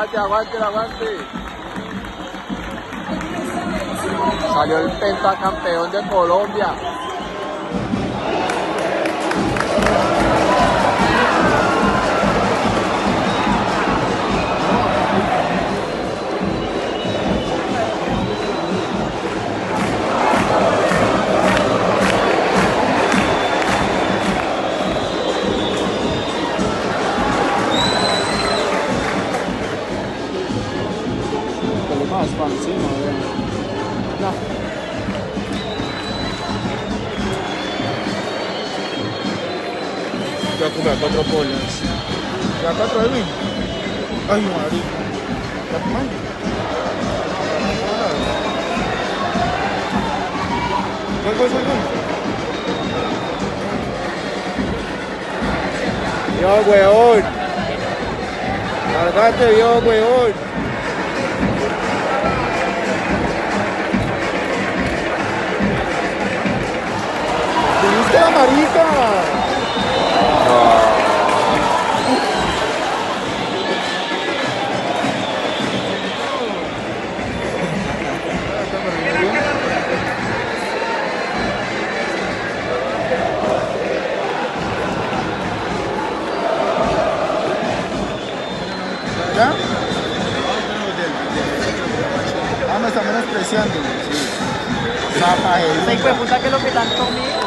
Aguante, aguante, aguante. Salió el pentacampeón de Colombia. Más para encima, no. Voy a comprar 4 polas. ¿Ya 4 de vino? Ay, marica. ¿Ya tomando? Yo, weón. Largate, yo, weón. ¡Viniste la marica! ¿Ya? Ah, me está menospreciando. Sí. Zapajerita. Hijo de puta, que es lo que tanto conmigo.